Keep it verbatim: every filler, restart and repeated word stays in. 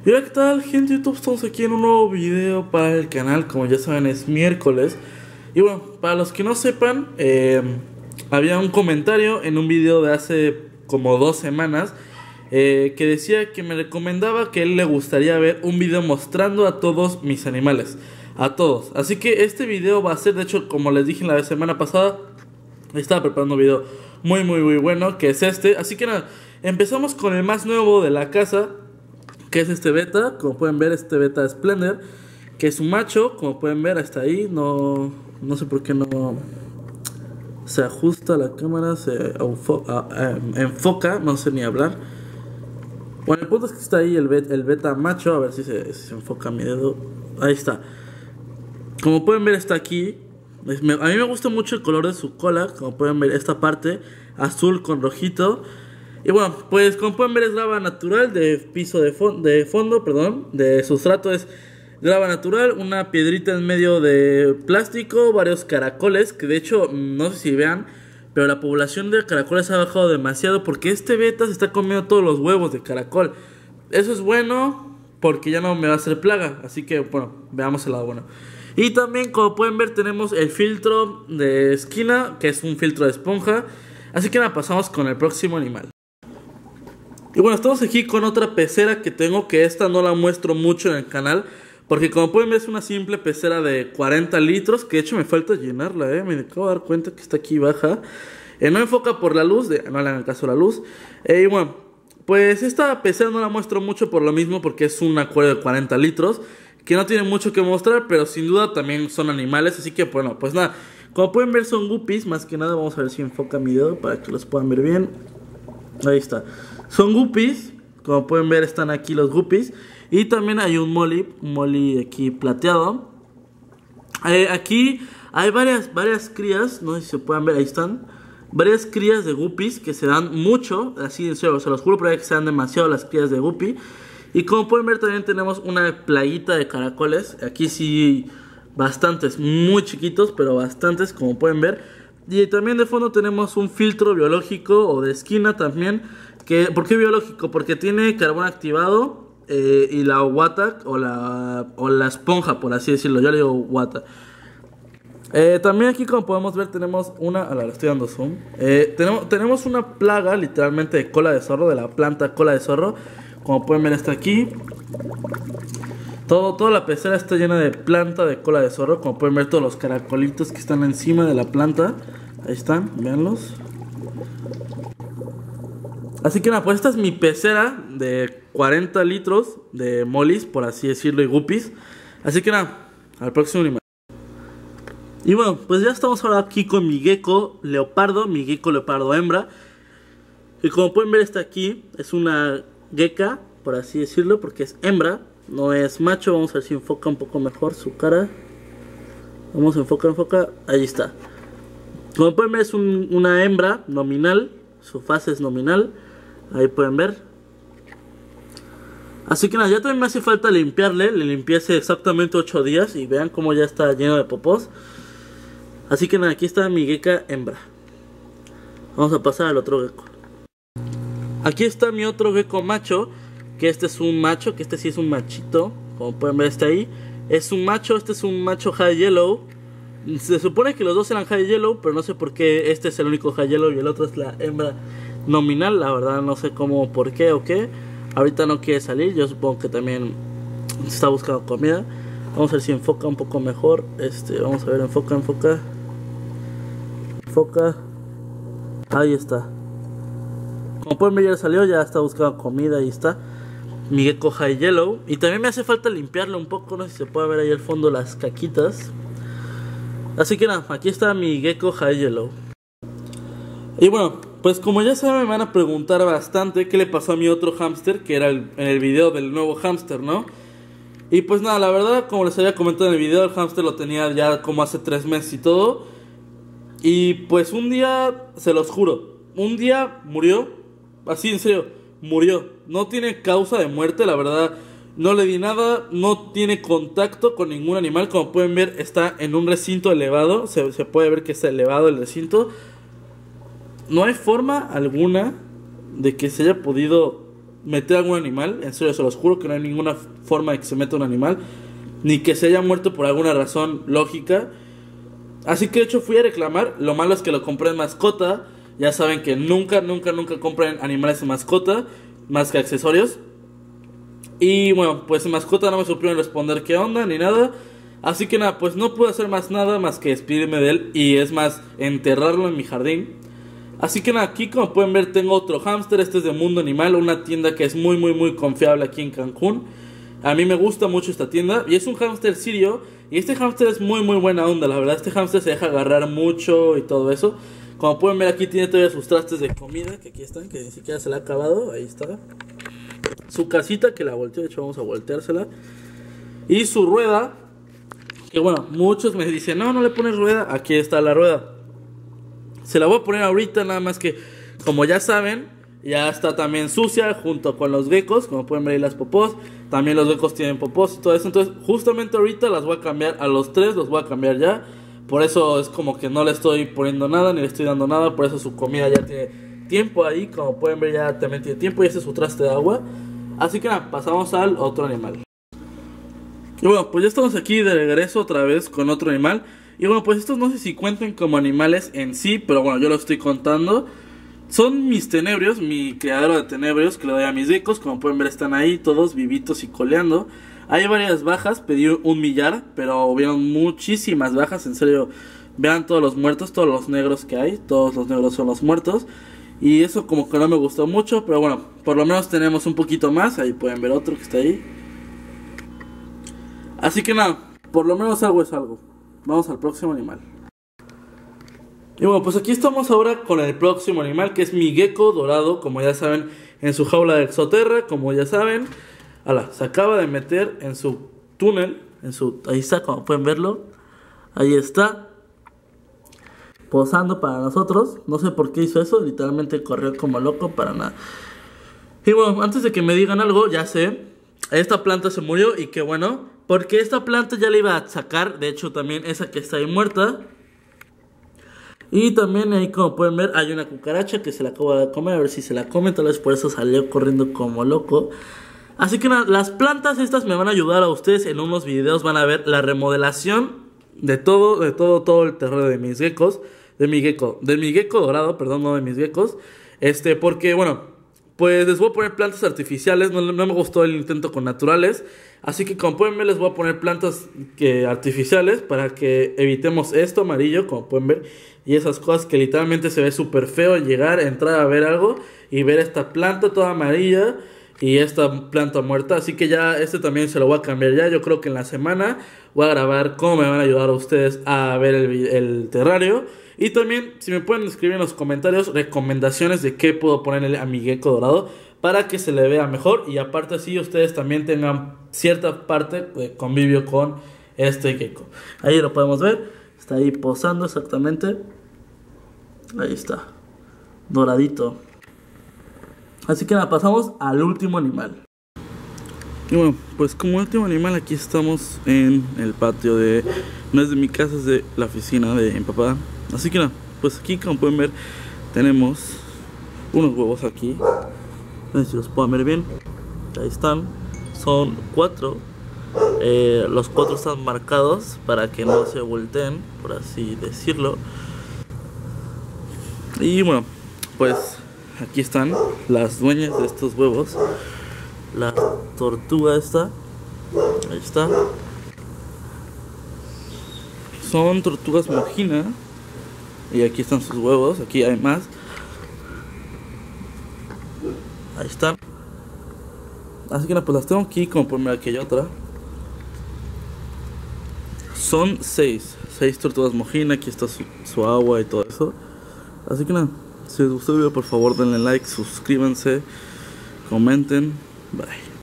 Y hola, ¿qué tal, gente de YouTube? Estamos aquí en un nuevo video para el canal. Como ya saben, es miércoles. Y bueno, para los que no sepan, eh, había un comentario en un video de hace como dos semanas eh, que decía que me recomendaba que a él le gustaría ver un video mostrando a todos mis animales, a todos. Así que este video va a ser, de hecho, como les dije la semana pasada, estaba preparando un video muy muy muy bueno, que es este. Así que nada, empezamos con el más nuevo de la casa, que es este beta. Como pueden ver, este beta Splendor, que es un macho. Como pueden ver, hasta ahí no, no sé por qué no se ajusta la cámara, se enfoca, no sé ni hablar. Bueno, el punto es que está ahí el beta, el beta macho. A ver si se, si se enfoca mi dedo. Ahí está. Como pueden ver, está aquí. A mí me gusta mucho el color de su cola. Como pueden ver, esta parte azul con rojito. Y bueno, pues como pueden ver, es grava natural de piso de, fon de fondo, perdón, de sustrato es grava natural, una piedrita en medio de plástico, varios caracoles, que de hecho, no sé si vean, pero la población de caracoles ha bajado demasiado porque este beta se está comiendo todos los huevos de caracol. Eso es bueno porque ya no me va a hacer plaga, así que bueno, veamos el lado bueno. Y también, como pueden ver, tenemos el filtro de esquina, que es un filtro de esponja. Así que nada, pasamos con el próximo animal. Y bueno, estamos aquí con otra pecera que tengo, que esta no la muestro mucho en el canal, porque como pueden ver es una simple pecera de cuarenta litros, que de hecho me falta llenarla, eh, me acabo de dar cuenta que está aquí baja. Eh, no enfoca por la luz, de, no le hagan caso a la luz. Eh, y bueno, pues esta pecera no la muestro mucho por lo mismo, porque es un acuario de cuarenta litros, que no tiene mucho que mostrar, pero sin duda también son animales, así que bueno, pues nada. Como pueden ver son guppies, más que nada. Vamos a ver si enfoca mi dedo para que los puedan ver bien. Ahí está. Son guppies, como pueden ver están aquí los guppies. Y también hay un molly, un molly aquí plateado. eh, Aquí hay varias, varias crías, no sé si se pueden ver, ahí están. Varias crías de guppies que se dan mucho, así en serio, se los juro por ahí que se dan demasiado las crías de guppy. Y como pueden ver también tenemos una playita de caracoles. Aquí sí, bastantes, muy chiquitos, pero bastantes, como pueden ver. Y también de fondo tenemos un filtro biológico o de esquina también. Que, ¿por qué biológico? Porque tiene carbón activado eh, y la guata o la, o la esponja, por así decirlo. Yo le digo guata. Eh, también aquí, como podemos ver, tenemos una... A la, le estoy dando zoom. Eh, tenemos, tenemos una plaga literalmente de cola de zorro, de la planta cola de zorro. Como pueden ver, está aquí. Todo, toda la pecera está llena de planta de cola de zorro. Como pueden ver, todos los caracolitos que están encima de la planta. Ahí están, véanlos. Así que nada, pues esta es mi pecera de cuarenta litros de molis, por así decirlo, y guppies. Así que nada, al próximo animal. Y bueno, pues ya estamos ahora aquí con mi gecko leopardo, mi gecko leopardo hembra. Y como pueden ver, está aquí, es una gecka, por así decirlo, porque es hembra, no es macho. Vamos a ver si enfoca un poco mejor su cara. Vamos a enfocar, enfoca, ahí está. Como pueden ver, es un, una hembra nominal, su fase es nominal. Ahí pueden ver. Así que nada, ya también me hace falta limpiarle. Le limpié hace exactamente ocho días y vean cómo ya está lleno de popós. Así que nada, aquí está mi gecka hembra. Vamos a pasar al otro gecko. Aquí está mi otro gecko macho, que este es un macho, que este sí es un machito. Como pueden ver, está ahí. Es un macho, este es un macho high yellow. Se supone que los dos eran high yellow, pero no sé por qué este es el único high yellow y el otro es la hembra nominal. La verdad no sé cómo, por qué o qué. Ahorita no quiere salir, yo supongo que también está buscando comida. Vamos a ver si enfoca un poco mejor. Este, vamos a ver, enfoca, enfoca. Enfoca. Ahí está. Como pueden ver, ya salió, ya está buscando comida, ahí está. Mi gecko high yellow. Y también me hace falta limpiarle un poco, no sé si se puede ver ahí al fondo las caquitas. Así que nada, aquí está mi gecko high yellow. Y bueno, pues como ya saben, me van a preguntar bastante qué le pasó a mi otro hámster, que era el, en el video del nuevo hámster, ¿no? Y pues nada, la verdad, como les había comentado en el video, el hámster lo tenía ya como hace tres meses y todo. Y pues un día, se los juro, un día murió, así en serio, murió. No tiene causa de muerte, la verdad, no le di nada, no tiene contacto con ningún animal. Como pueden ver, está en un recinto elevado, se, se puede ver que está elevado el recinto. No hay forma alguna de que se haya podido meter algún animal. En serio, se los juro que no hay ninguna forma de que se meta un animal, ni que se haya muerto por alguna razón lógica. Así que de hecho fui a reclamar. Lo malo es que lo compré en mascota. Ya saben que nunca, nunca, nunca compren animales en mascota, más que accesorios. Y bueno, pues en mascota no me supieron responder qué onda ni nada. Así que nada, pues no pude hacer más nada más que despedirme de él. Y es más, enterrarlo en mi jardín. Así que nada, aquí como pueden ver tengo otro hámster. Este es de Mundo Animal, una tienda que es muy muy muy confiable aquí en Cancún. A mí me gusta mucho esta tienda. Y es un hámster sirio. Y este hámster es muy muy buena onda, la verdad. Este hámster se deja agarrar mucho y todo eso. Como pueden ver, aquí tiene todavía sus trastes de comida, que aquí están, que ni siquiera se la ha acabado. Ahí está. Su casita, que la volteó, de hecho vamos a volteársela. Y su rueda, que bueno, muchos me dicen, no, no le pones rueda. Aquí está la rueda. Se la voy a poner ahorita, nada más que, como ya saben, ya está también sucia junto con los geckos. Como pueden ver ahí las popós. También los geckos tienen popós y todo eso. Entonces justamente ahorita las voy a cambiar a los tres, los voy a cambiar ya. Por eso es como que no le estoy poniendo nada, ni le estoy dando nada. Por eso su comida ya tiene tiempo ahí. Como pueden ver, ya también tiene tiempo. Y ese es su traste de agua. Así que nada, pasamos al otro animal. Y bueno, pues ya estamos aquí de regreso otra vez con otro animal. Y bueno, pues estos no sé si cuenten como animales en sí, pero bueno, yo lo estoy contando. Son mis tenebrios, mi criadero de tenebrios que le doy a mis geckos. Como pueden ver, están ahí todos vivitos y coleando. Hay varias bajas, pedí un millar, pero hubieron muchísimas bajas, en serio. Vean todos los muertos, todos los negros que hay, todos los negros son los muertos. Y eso como que no me gustó mucho, pero bueno, por lo menos tenemos un poquito más. Ahí pueden ver otro que está ahí. Así que nada, por lo menos algo es algo. Vamos al próximo animal. Y bueno, pues aquí estamos ahora con el próximo animal, que es mi gecko dorado, como ya saben, en su jaula de Exoterra, como ya saben. Ala, se acaba de meter en su túnel, en su, ahí está, como pueden verlo. Ahí está, posando para nosotros. No sé por qué hizo eso, literalmente corrió como loco para nada. Y bueno, antes de que me digan algo, ya sé, esta planta se murió y qué bueno, porque esta planta ya la iba a sacar. De hecho también esa que está ahí muerta. Y también ahí, como pueden ver, hay una cucaracha que se la acaba de comer. A ver si se la come, tal vez por eso salió corriendo como loco. Así que nada, las plantas estas me van a ayudar a ustedes. En unos videos van a ver la remodelación de todo, de todo, todo el terreno de mis geckos. De mi gecko, de mi gecko dorado, perdón, no de mis geckos. Este, porque bueno, pues les voy a poner plantas artificiales. No, no me gustó el intento con naturales. Así que como pueden ver, les voy a poner plantas que, artificiales, para que evitemos esto amarillo, como pueden ver. Y esas cosas que literalmente se ve súper feo llegar, entrar a ver algo y ver esta planta toda amarilla y esta planta muerta. Así que ya este también se lo voy a cambiar ya. Yo creo que en la semana voy a grabar cómo me van a ayudar a ustedes a ver el, el terrario. Y también si me pueden escribir en los comentarios recomendaciones de qué puedo ponerle a mi gecko dorado para que se le vea mejor. Y aparte así ustedes también tengan cierta parte de convivio con este gecko. Ahí lo podemos ver. Está ahí posando exactamente. Ahí está, doradito. Así que nada, pasamos al último animal. Y bueno, pues como último animal aquí estamos en el patio de... No es de mi casa, es de la oficina de mi papá. Así que nada, pues aquí como pueden ver tenemos unos huevos aquí. No sé si los pueden ver bien. Ahí están, son cuatro. eh, Los cuatro están marcados para que no se volteen, por así decirlo. Y bueno, pues aquí están las dueñas de estos huevos. La tortuga esta, ahí está. Son tortugas mojina. Y aquí están sus huevos, aquí hay más. Ahí están. Así que no, pues las tengo aquí, como por ver, aquí hay otra. Son seis, seis tortugas mojina, aquí está su, su agua y todo eso. Así que nada, si les gustó el video por favor denle like, suscríbanse, comenten, bye.